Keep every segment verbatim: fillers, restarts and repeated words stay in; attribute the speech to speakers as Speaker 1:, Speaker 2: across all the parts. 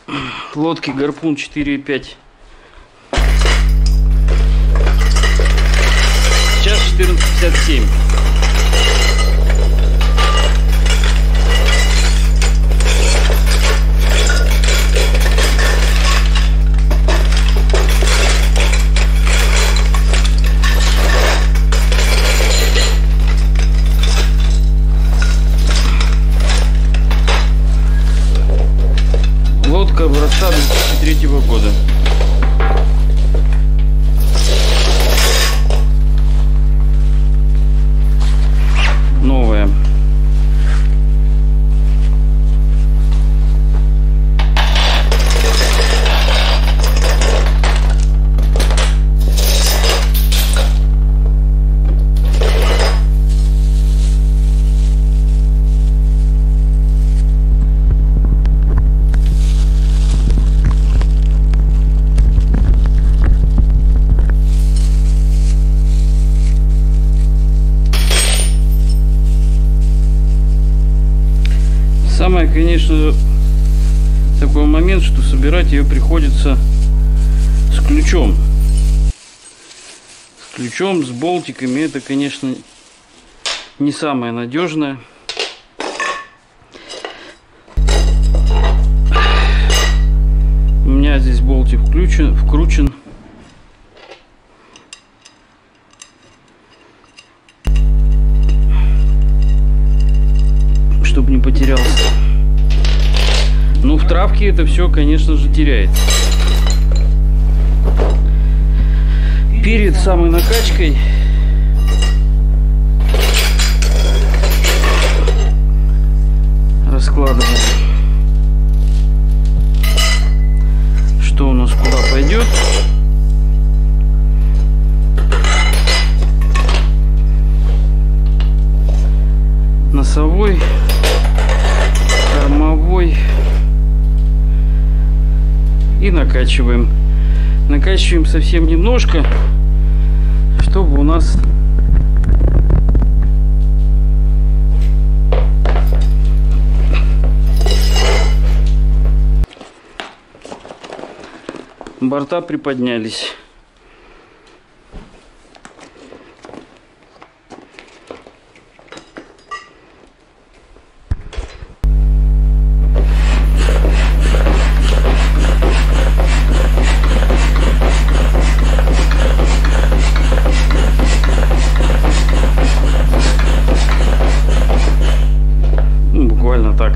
Speaker 1: лодки Гарпун четыре и пять. Сейчас четырнадцать пятьдесят семь. Лодка образца две тысячи третьего года. Новая. Самое, конечно, такой момент, что собирать ее приходится с ключом. С ключом, с болтиками. Это, конечно, не самое надежное. У меня здесь болтик включен, вкручен. Чтобы не потерялся. Ну, в травке это все, конечно же, теряется. Перед самой накачкой раскладываем, что у нас куда пойдет. Носовой, кормовой, и накачиваем. Накачиваем совсем немножко, чтобы у нас борта приподнялись. Буквально так.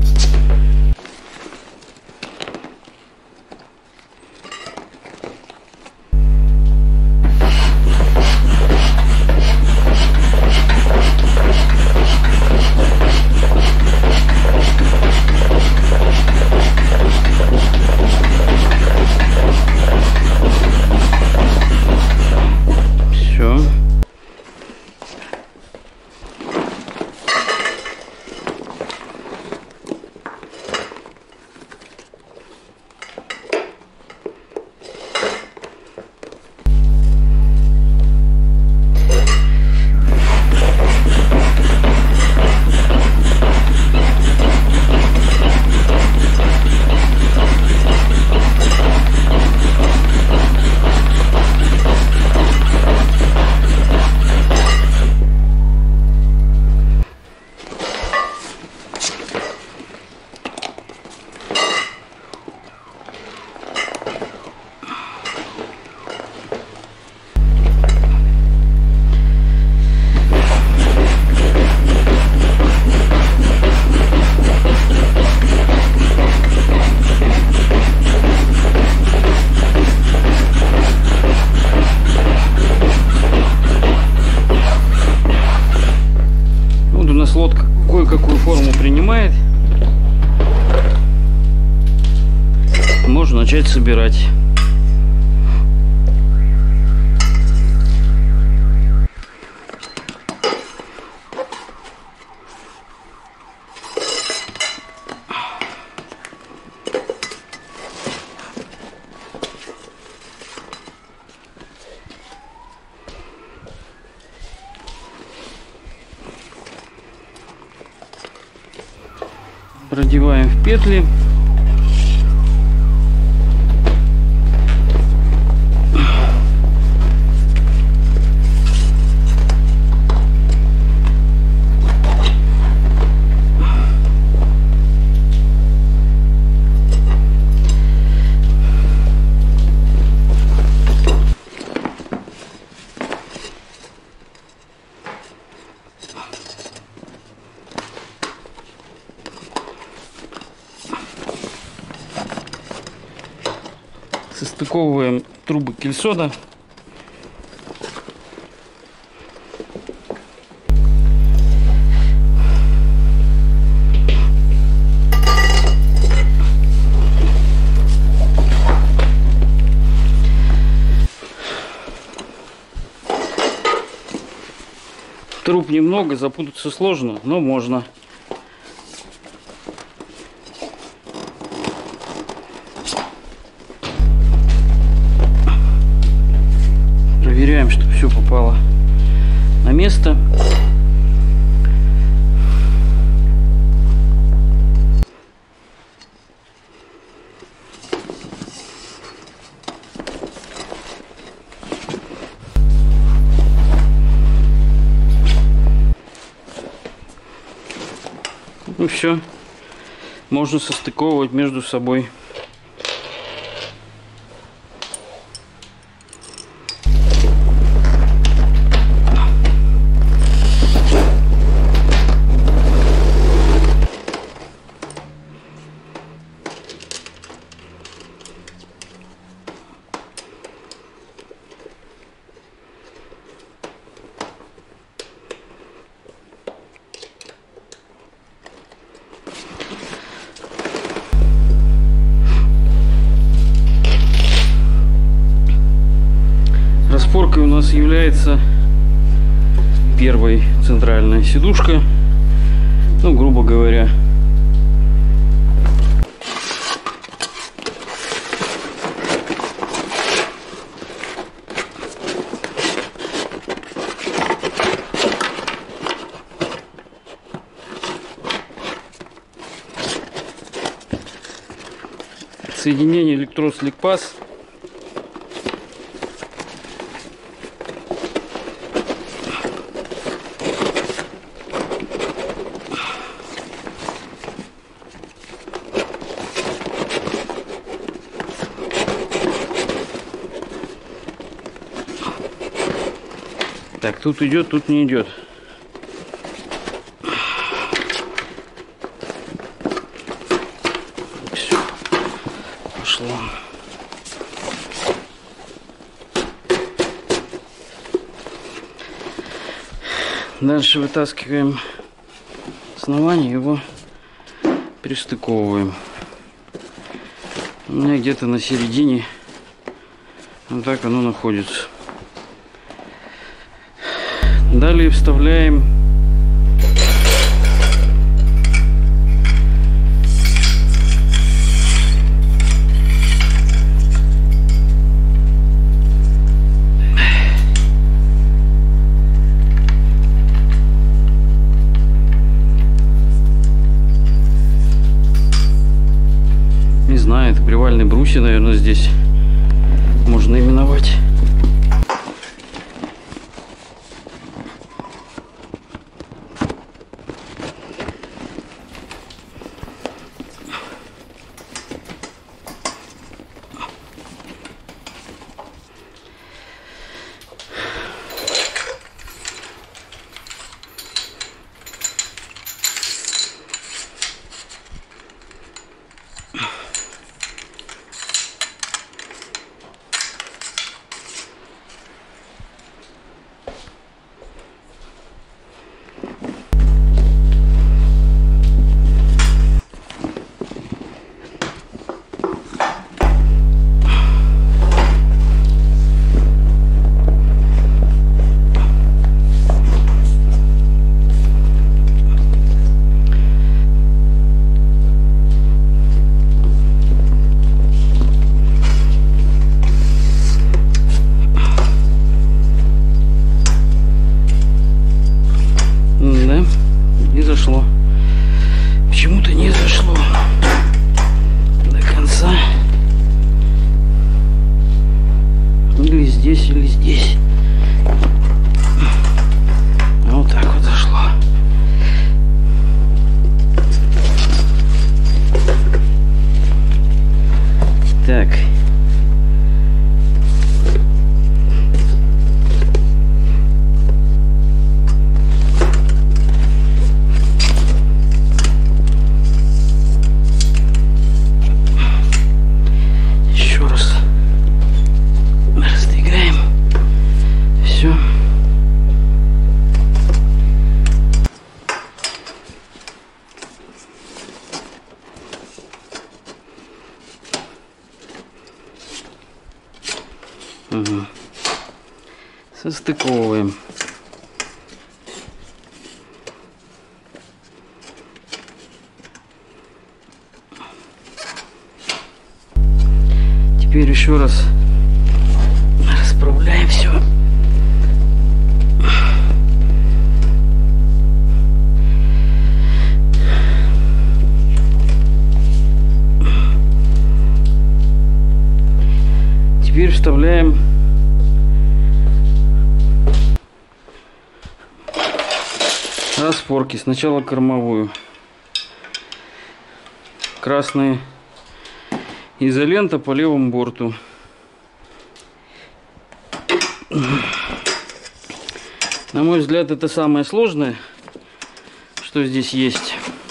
Speaker 1: Все. Лодка кое-какую форму принимает. Можно начать собирать. Продеваем в петли. Состыковываем трубы кельсона. Труб немного, запутаться сложно, но можно. Проверяем, чтобы все попало на место. Ну все, можно состыковывать между собой. Распоркой у нас является первая центральная сидушка, ну, грубо говоря. Соединение электрод-слик-паз. Так, тут идет, тут не идет. Все, пошло. Дальше вытаскиваем основание, его пристыковываем. У меня где-то на середине вот так оно находится. Далее вставляем не знаю, это привальные брусья, наверное, здесь можно именовать. Угу. Состыковываем. Теперь еще раз расправляем все. Теперь вставляем распорки. Сначала кормовую. Красная изолента по левому борту. На мой взгляд, это самое сложное, что здесь есть.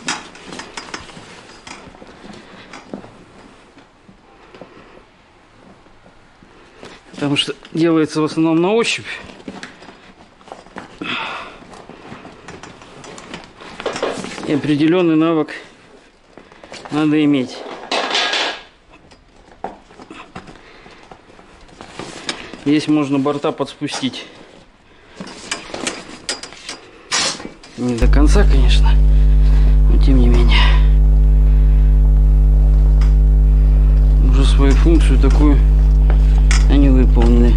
Speaker 1: Потому что делается в основном на ощупь. И определенный навык надо иметь. Здесь можно борта подспустить. Не до конца, конечно, но тем не менее. Уже свою функцию такую они выполнены.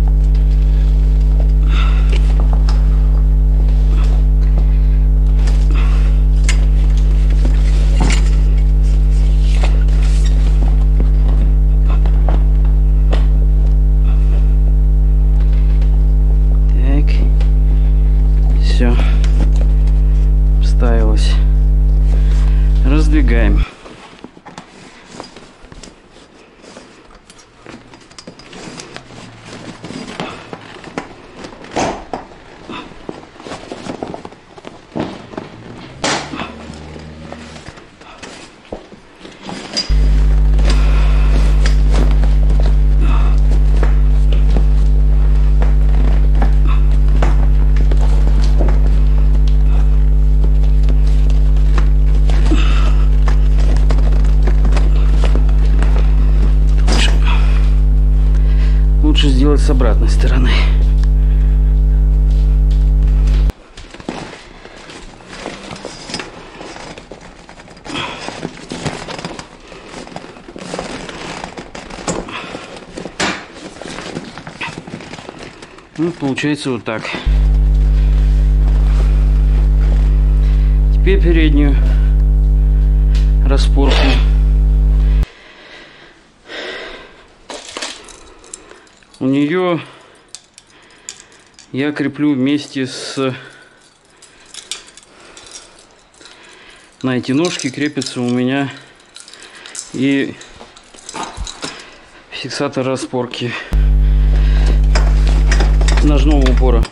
Speaker 1: Так, все вставилось. Раздвигаем. Лучше сделать с обратной стороны. Ну, получается вот так. Теперь переднюю распорку. У нее я креплю вместе с... На эти ножки крепится у меня и фиксатор распорки ножного упора.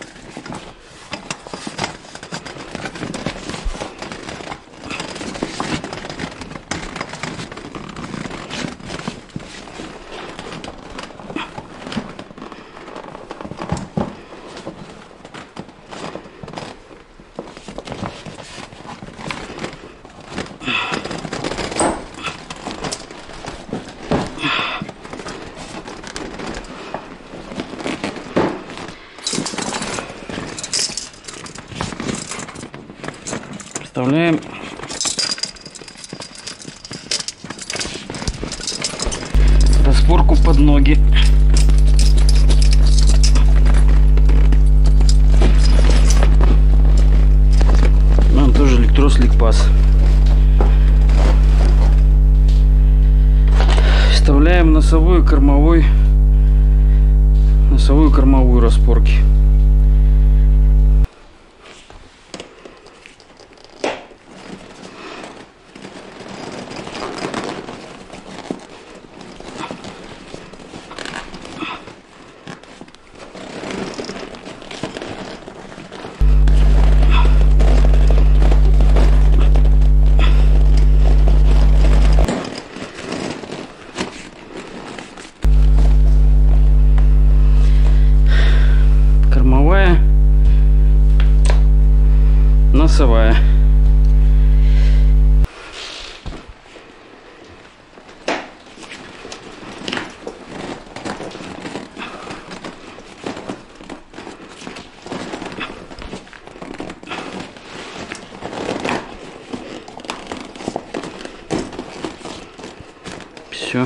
Speaker 1: Вставляем распорку под ноги. Он тоже электросликпас. Вставляем носовую кормовой носовую кормовую распорки. Носовая. все.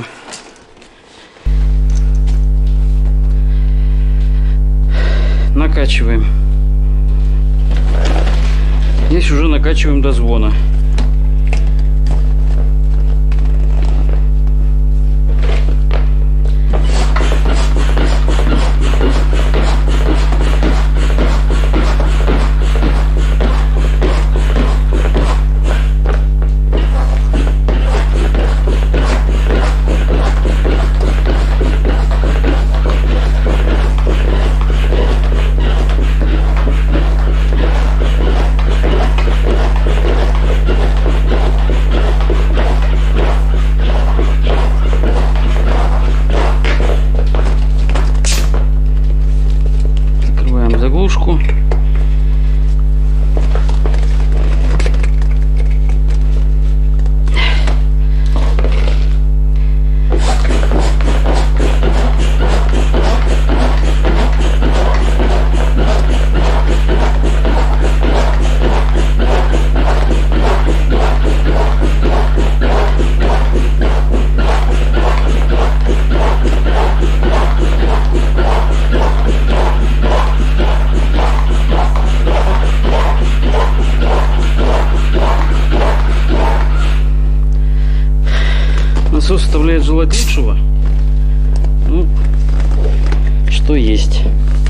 Speaker 1: Накачиваем. Здесь уже накачиваем до звона. Заглушку. Насос оставляет желать лучшего. Ну, что есть.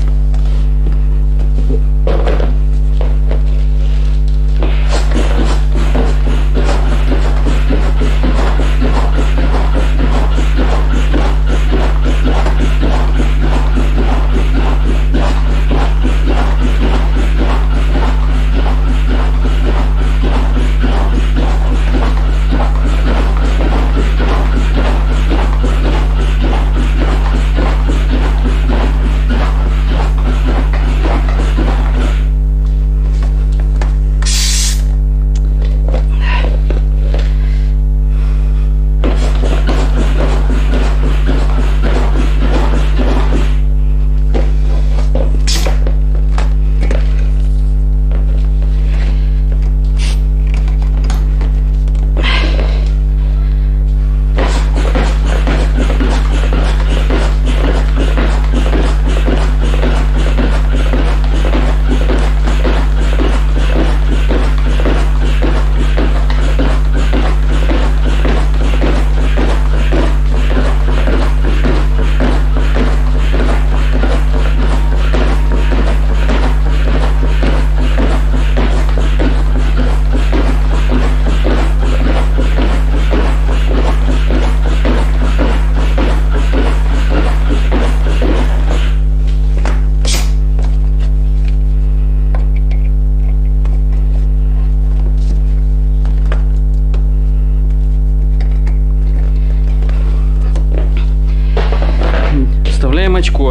Speaker 1: Вставляем очко.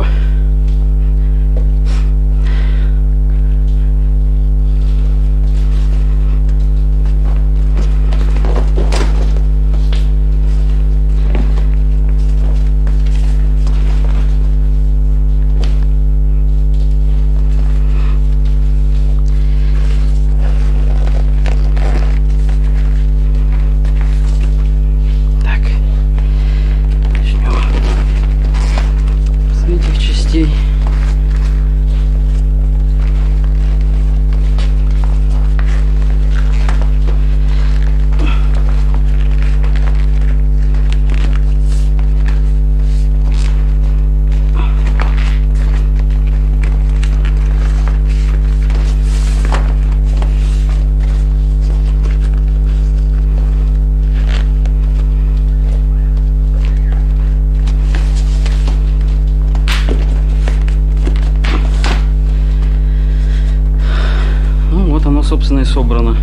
Speaker 1: Собственно, и собрано.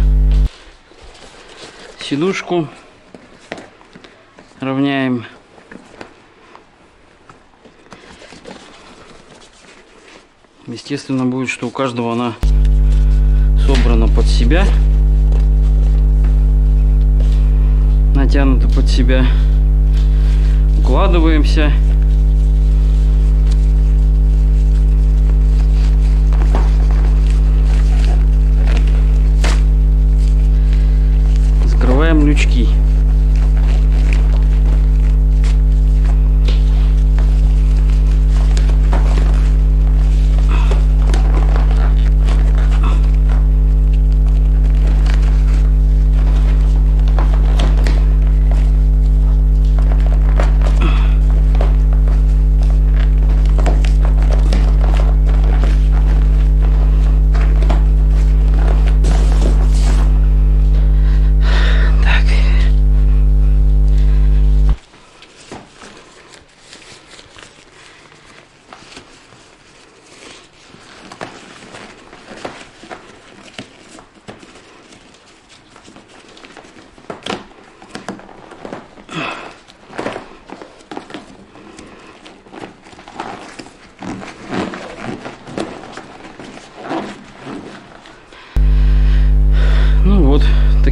Speaker 1: Сидушку равняем. Естественно, будет, что у каждого она собрана под себя, натянута под себя. Укладываемся. Закрываем лючки.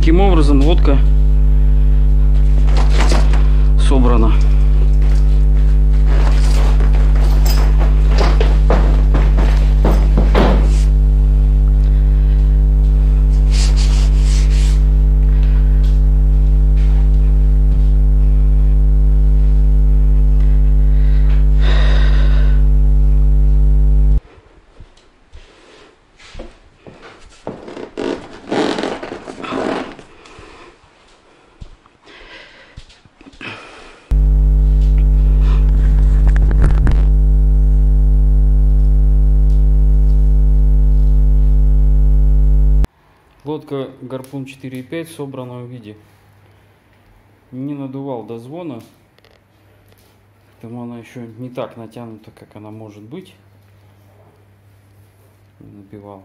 Speaker 1: Таким образом лодка собрана. Лодка Гарпун четыре и пять в собранном виде. Не надувал до звона, поэтому она еще не так натянута, как она может быть. Не набивал.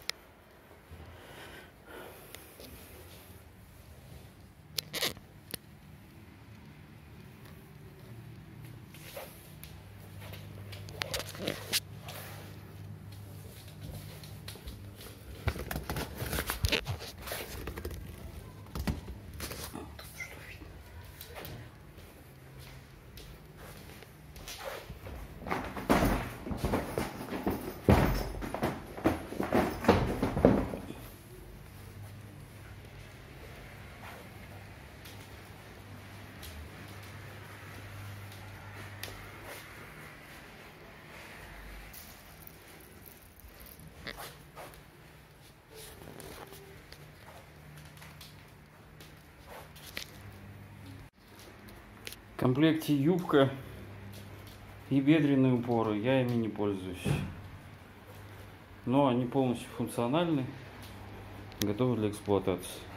Speaker 1: В комплекте юбка и бедренные упоры. Я ими не пользуюсь, но они полностью функциональны, готовы для эксплуатации.